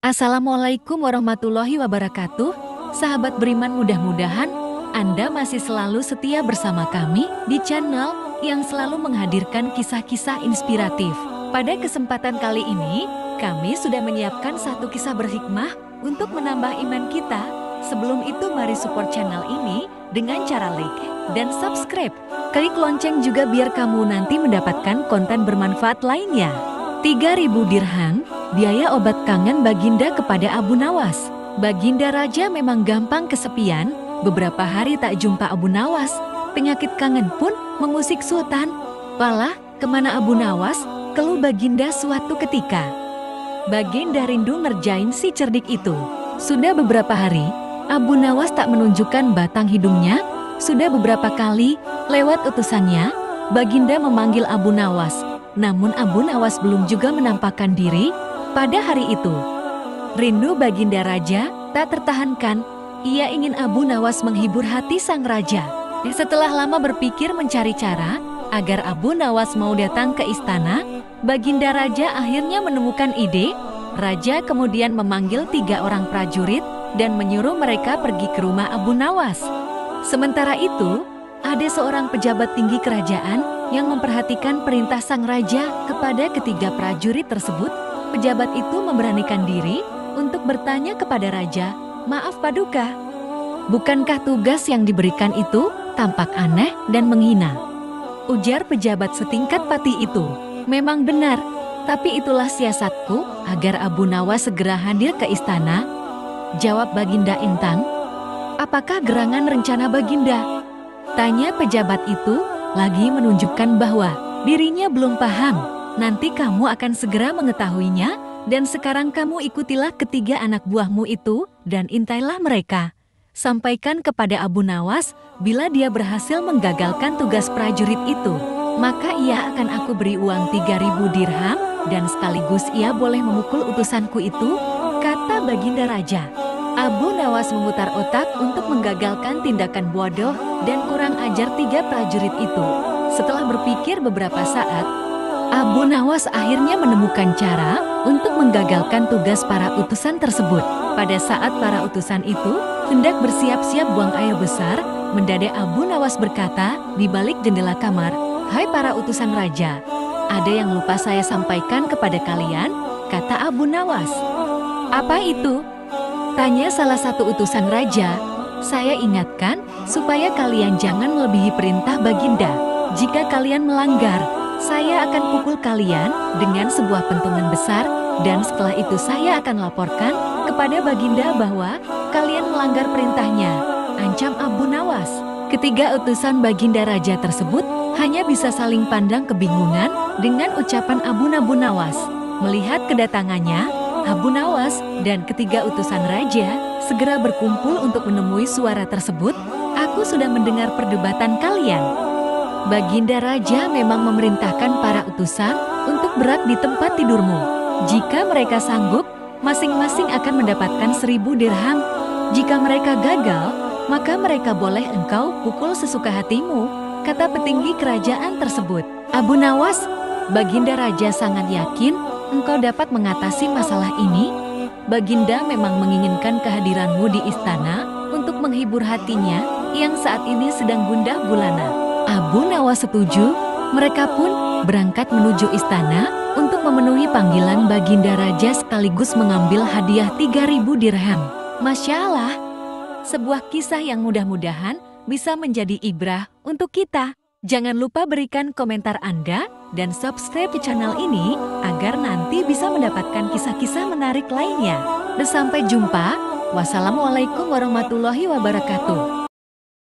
Assalamualaikum warahmatullahi wabarakatuh. Sahabat beriman, mudah-mudahan Anda masih selalu setia bersama kami di channel yang selalu menghadirkan kisah-kisah inspiratif. Pada kesempatan kali ini, kami sudah menyiapkan satu kisah berhikmah untuk menambah iman kita. Sebelum itu, mari support channel ini dengan cara like dan subscribe. Klik lonceng juga biar kamu nanti mendapatkan konten bermanfaat lainnya. 3.000 dirham, biaya obat kangen Baginda kepada Abu Nawas. Baginda Raja memang gampang kesepian, beberapa hari tak jumpa Abu Nawas. Penyakit kangen pun mengusik Sultan. "Walah, kemana Abu Nawas?" keluh Baginda suatu ketika. Baginda rindu ngerjain si cerdik itu. Sudah beberapa hari, Abu Nawas tak menunjukkan batang hidungnya. Sudah beberapa kali, lewat utusannya, Baginda memanggil Abu Nawas. Namun Abu Nawas belum juga menampakkan diri pada hari itu. Rindu Baginda Raja tak tertahankan. Ia ingin Abu Nawas menghibur hati sang raja. Setelah lama berpikir mencari cara agar Abu Nawas mau datang ke istana, Baginda Raja akhirnya menemukan ide. Raja kemudian memanggil 3 orang prajurit dan menyuruh mereka pergi ke rumah Abu Nawas. Sementara itu, ada seorang pejabat tinggi kerajaan yang memperhatikan perintah sang raja kepada ketiga prajurit tersebut. Pejabat itu memberanikan diri untuk bertanya kepada raja, "Maaf Paduka, bukankah tugas yang diberikan itu tampak aneh dan menghina?" Ujar pejabat setingkat patih itu, "Memang benar, tapi itulah siasatku agar Abu Nawas segera hadir ke istana." Jawab Baginda Intang, "Apakah gerangan rencana Baginda?" Tanya pejabat itu, lagi menunjukkan bahwa dirinya belum paham. "Nanti kamu akan segera mengetahuinya, dan sekarang kamu ikutilah ketiga anak buahmu itu dan intailah mereka. Sampaikan kepada Abu Nawas, bila dia berhasil menggagalkan tugas prajurit itu, maka ia akan aku beri uang 3.000 dirham dan sekaligus ia boleh memukul utusanku itu," kata Baginda Raja. Abu Nawas memutar otak untuk menggagalkan tindakan bodoh dan kurang ajar 3 prajurit itu. Setelah berpikir beberapa saat, Abu Nawas akhirnya menemukan cara untuk menggagalkan tugas para utusan tersebut. Pada saat para utusan itu hendak bersiap-siap buang air besar, mendadak Abu Nawas berkata di balik jendela kamar, "Hai para utusan raja, ada yang lupa saya sampaikan kepada kalian," kata Abu Nawas. "Apa itu?" tanya salah satu utusan raja. "Saya ingatkan supaya kalian jangan melebihi perintah Baginda. Jika kalian melanggar, saya akan pukul kalian dengan sebuah pentungan besar, dan setelah itu saya akan laporkan kepada Baginda bahwa kalian melanggar perintahnya," ancam Abu Nawas. Ketiga utusan Baginda Raja tersebut hanya bisa saling pandang kebingungan dengan ucapan Abu Nawas. Melihat kedatangannya, Abu Nawas dan ketiga utusan raja segera berkumpul untuk menemui suara tersebut. "Aku sudah mendengar perdebatan kalian. Baginda Raja memang memerintahkan para utusan untuk berak di tempat tidurmu. Jika mereka sanggup, masing-masing akan mendapatkan 1.000 dirham. Jika mereka gagal, maka mereka boleh engkau pukul sesuka hatimu," kata petinggi kerajaan tersebut. "Abu Nawas, Baginda Raja sangat yakin engkau dapat mengatasi masalah ini. Baginda memang menginginkan kehadiranmu di istana untuk menghibur hatinya yang saat ini sedang gundah gulana." Abu Nawas setuju. Mereka pun berangkat menuju istana untuk memenuhi panggilan Baginda Raja sekaligus mengambil hadiah 3.000 dirham. Masya Allah, sebuah kisah yang mudah-mudahan bisa menjadi ibrah untuk kita. Jangan lupa berikan komentar Anda dan subscribe ke channel ini agar nanti bisa mendapatkan kisah-kisah menarik lainnya. Sampai jumpa. Wassalamualaikum warahmatullahi wabarakatuh.